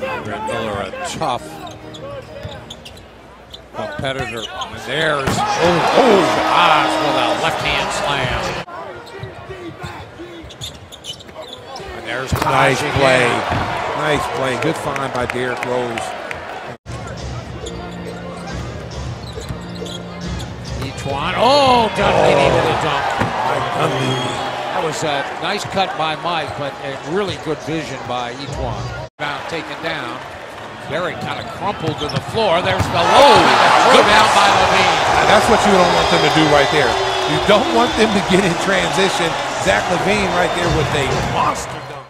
Brett Miller, a tough competitor. And there's Oz with a left-hand slam. And there's nice play. Nice play. Good find by Derrick Rose. E'Twaun. Oh, Dunleavy with a dunk. That was a nice cut by Mike, but a really good vision by E'Twaun. Taken down. Derrick kind of crumpled to the floor. There's the low down by LaVine. That's what you don't want them to do right there. You don't want them to get in transition. Zach LaVine right there with a monster dunk.